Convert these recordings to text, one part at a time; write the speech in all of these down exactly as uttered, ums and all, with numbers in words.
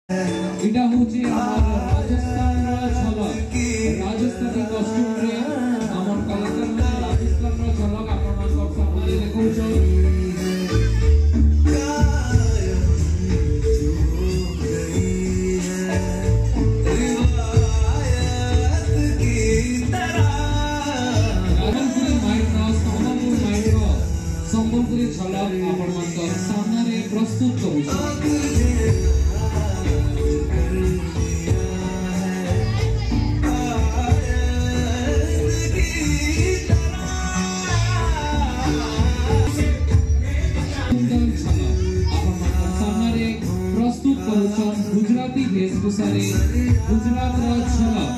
এটা হচ্ছে আমার রাজস্থানের ঝলক রাজস্থানী কস্টিউমরে আমার কলাকার মানে রাজস্থানের ঝলক আপনার সব সামনে দেখুছ সম্বলপুরী ঝলক আপনার সামনে প্রস্তুত করুছি गुजराती वेशभूषा गुजरात झलक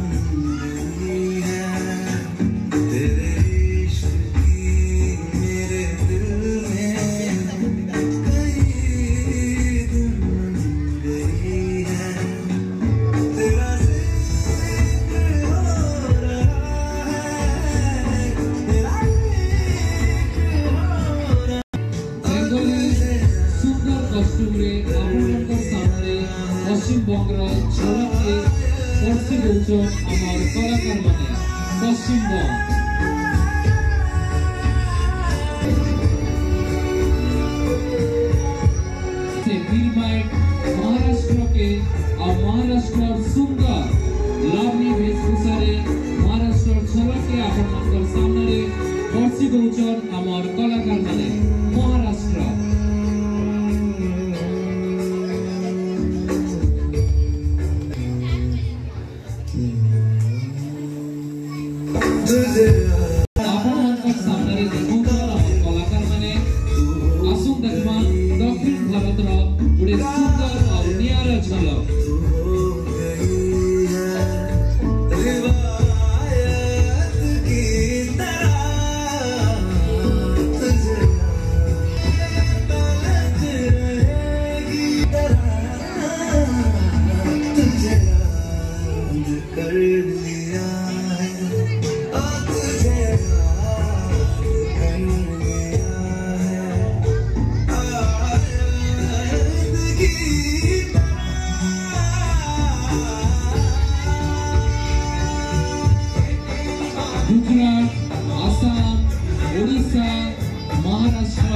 सुंदर कॉस्ट्यूम पश्चिम बंगर झलक के पर्सी दौचन आमार कलाकार माने पश्चिम बंग महाराष्ट्र के और महाराष्ट्र सुंदर लावणी वेशभूषा महाराष्ट्र झलक के आपन सामने पर्सी दौचन आमार कलाकार माने महाराष्ट्र कलाकार माने आसुन देखमा दक्षिण भारत गोटे सुंदर और नियारा झलक गुजरात, आसाम, ओडिशा, महाराष्ट्र,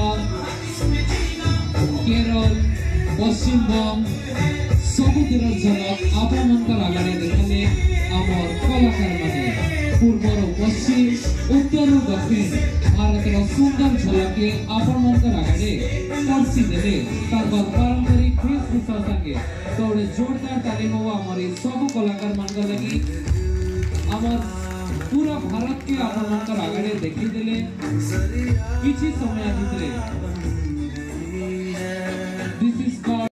केरल, पश्चिम बंग सबुतिर झलक आपनकर आगे देखने आमर कलाकार माने पूर्वर पश्चिम उत्तर दक्षिण भारतर सुंदर झलक के आपनकर आगे पर्सी देले ताकर पारंपरिक वेशभूषा संगे तोड़े जोरदार ताली हो आमर सब कलाकार मानकर लगी आमर पूरा भारत के आपनकर आगे देखी देले किछि समय भितरे